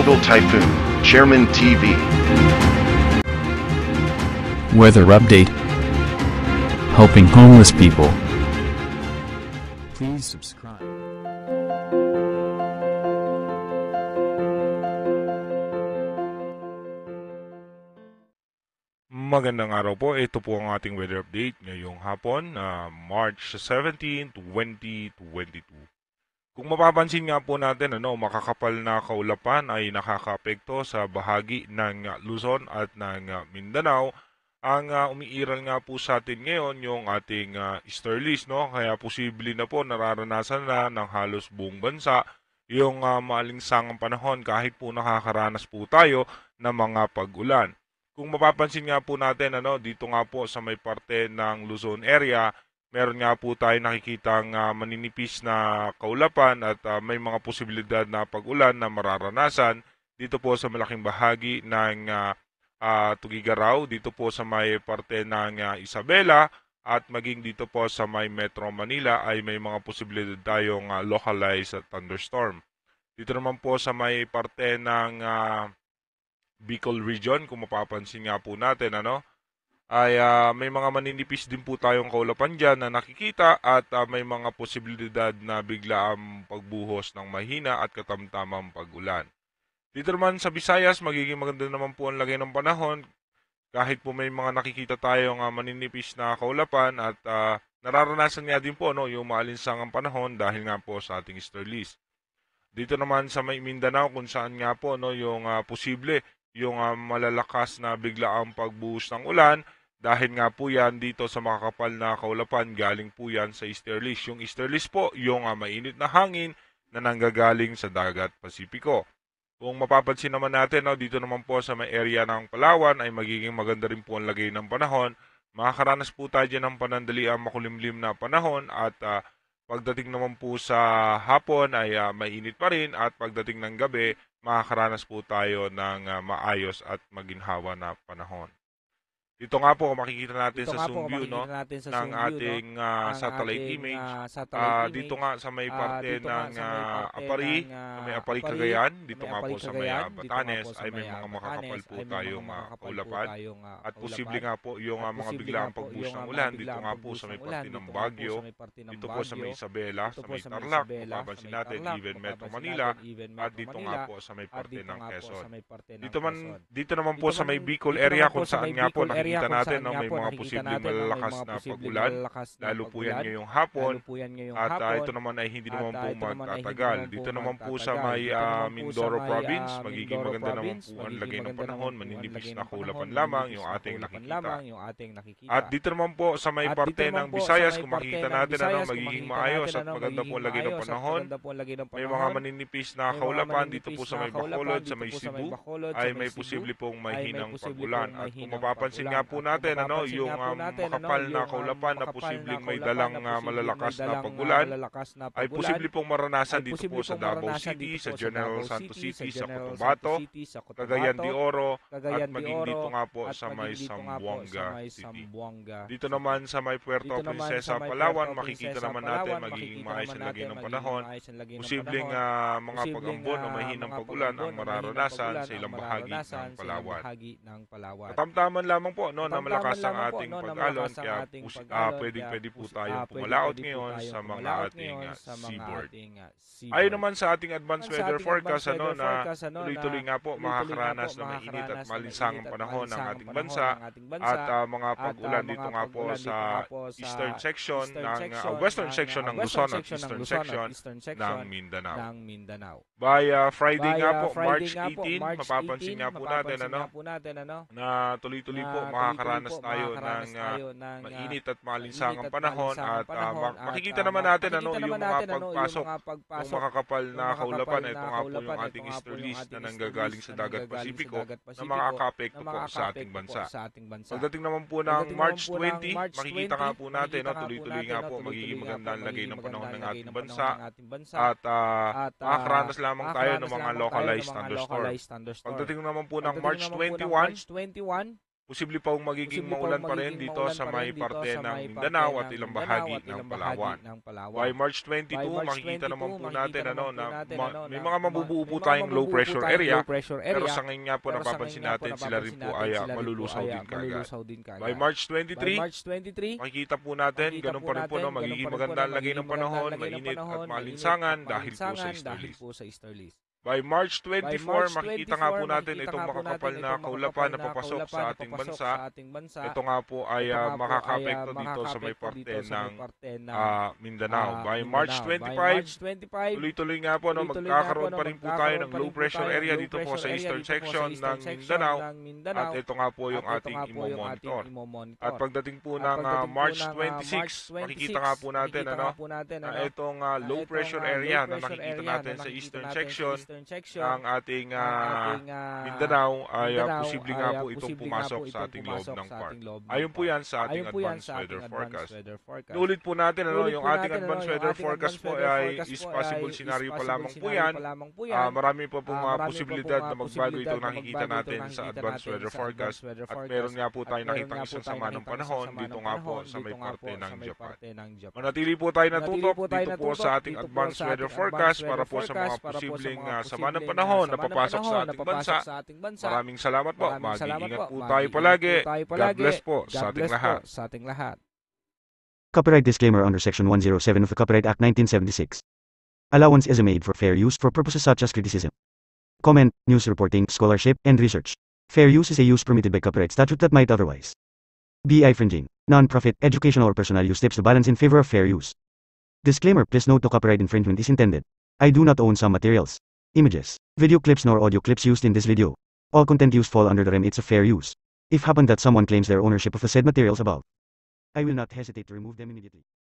Global Typhoon, Chairman TV. Weather update. Helping homeless people. Please subscribe. Magandang araw po. Ito po ang ating weather update ngayong hapon, March 17, 2022. Kung mapapansin nga po natin, makakapal na kaulapan ay nakakaapekto sa bahagi ng Luzon at ng Mindanao. Ang umiiral nga po sa atin ngayon yung ating Easterlies, kaya posible na po nararanasan na ng halos buong bansa yung maalinsangang panahon kahit po nakakaranas po tayo ng mga pag-ulan. Kung mapapansin nga po natin, dito nga po sa may parte ng Luzon area, meron nga po tayo nakikitang maninipis na kaulapan at may mga posibilidad na pag-ulan na mararanasan dito po sa malaking bahagi ng Tugigaraw, dito po sa may parte ng Isabela at maging dito po sa may Metro Manila ay may mga posibilidad tayong localized thunderstorm. Dito naman po sa may parte ng Bicol region, kung mapapansin nga po natin, ay may mga maninipis din po tayong kaulapan dyan na nakikita at may mga posibilidad na bigla ang pagbuhos ng mahina at katamtamang pag-ulan. Dito naman sa Visayas, magiging maganda naman po ang lagay ng panahon kahit po may mga nakikita tayong maninipis na kaulapan at nararanasan nga din po yung maalinsangang panahon dahil nga po sa ating Easterlies. Dito naman sa may Mindanao kung saan nga po yung posible yung malalakas na biglaang pagbuhos ng ulan dahil nga po yan dito sa makakapal na kaulapan galing po yan sa Easterlies. Yung Easterlies po yung mainit na hangin na nanggagaling sa dagat Pasipiko. Kung mapapansin naman natin, dito naman po sa may area ng Palawan ay magiging maganda rin po ang lagay ng panahon. Makakaranas po tayo dyan ng panandaliang makulimlim na panahon at pagdating naman po sa hapon ay mainit pa rin at pagdating ng gabi, makakaranas po tayo ng maayos at maginhawa na panahon. Dito nga po, makikita natin sa zoom view ng ating satellite image. Dito nga sa may parte ng Apari, may Apari Cagayan, dito nga po sa may Batanes ay may mga makakapal po tayong kaulapan. At posible nga po yung mga biglaang pagbuhos ng ulan dito nga po sa may parte ng Baguio, dito po sa may Isabela, sa may Tarlac, mapapansin natin, even Metro Manila, at dito nga po sa may parte ng Quezon. Dito naman po sa may Bicol area kung saan nga po nakikita natin may mga posibleng malalakas na pag-ulan, lalo po yan ngayong hapon, at ito naman ay hindi naman po magtatagal. Dito naman po sa may Mindoro Province, magiging maganda naman po ang lagay ng panahon, maninipis na kaulapan lamang yung ating nakikita. At dito naman po sa may parte ng Visayas, kung makikita natin magiging maayos at maganda po ang lagay ng panahon. May mga maninipis na kaulapan dito po sa may Bacolod, sa may Cebu, ay may posible pong mahinang pag-ulan. At kung mapapansin nga po natin, yung makapal na kaulapan na posibleng may dalang malalakas na pag-ulan, ay posible pong maranasan dito po sa Davao City, sa General Santos City, sa Cotabato, Cagayan de Oro, at maging dito nga po sa may Zamboanga City. Dito naman sa may Puerto Princesa, Palawan, makikita naman natin magiging maayos ang lagay ng panahon. Posibleng mga pag-ambon o mahinang pag-ulan ang mararanasan sa ilang bahagi ng Palawan. Katamtaman lamang po na malakas ang ating pag-alon, kaya pwede po tayo pumalaot ngayon sa mga ating seaboard. Ayon naman sa ating advanced weather forecast, na tuloy-tuloy nga po makakaranas na mainit at malinsangang panahon ng ating bansa at mga pag-ulan dito nga po sa eastern section western section ng Luzon at eastern section ng Mindanao. By Friday nga po, March 18, mapapansin nga po natin na tuloy-tuloy po makakaranas tayo ng mainit at malinsangang panahon at makikita naman natin yung mga pagpasok ng makakapal na kaulapan. Ito nga po yung ating Easterlies na nanggagaling sa dagat Pasipiko na makakaapekto po sa ating bansa. Pagdating naman po ng March 20, makikita nga po natin tuloy-tuloy nga po magiging maganda ang lagay ng panahon ng ating bansa at makakaranas lamang tayo ng mga localized thunderstorms. Pagdating naman po ng March 21, Posible pa magiging maulan pa rin dito sa may parte ng Mindanao at ilang bahagi ng Palawan. By March 22, makikita naman po natin may mga mabubuo po tayong low pressure area, pero sa ngayon nga po napapansin natin sila rin po ay malulusaw din kaagad. By March 23, makikita po natin ganun pa rin po magiging maganda ang lagay ng panahon, mainit at maalinsangan dahil po sa Easterlies. By March 24, makikita nga po natin itong makakapal na kaulapan na papasok sa ating bansa. Ito nga po ay makaka-apekto dito sa may parte ng Mindanao. By March 25, tuloy-tuloy nga po magkakaroon pa rin po tayo ng low pressure area dito po sa eastern section ng Mindanao. At ito nga po yung ating imo-monitor. At pagdating po ng March 26, makikita nga po natin itong low pressure area na nakikita natin sa eastern section ang ating Mindanao ay posible nga po itong pumasok sa ating loob ng park. Ayon po yan sa ating advanced weather forecast. Ulit po natin, yung ating advanced weather forecast po ay is possible scenario pa lamang po yan. Marami po pong posibilidad na magbago itong nakikita natin sa advanced weather forecast. At meron nga po tayo nakitang isang sama ng panahon dito nga po sa may parte ng Japan. Manatili po tayo natutok dito po sa ating advanced weather forecast para po sa mga posibleng sama ng panahon na papasok sa ating bansa. Maraming salamat po. Mag-iingat po tayo palagi. God bless po sa ating lahat. Copyright disclaimer under Section 107 of the Copyright Act 1976. Allowance is made for fair use for purposes such as criticism, comment, news reporting, scholarship, and research. Fair use is a use permitted by copyright statute that might otherwise be infringing. Non-profit, educational, or personal use tips the balance in favor of fair use. Disclaimer: please note no copyright infringement is intended. I do not own some materials, images, video clips nor audio clips used in this video. All content used fall under the remits of fair use. If happen that someone claims their ownership of the said materials above, I will not hesitate to remove them immediately.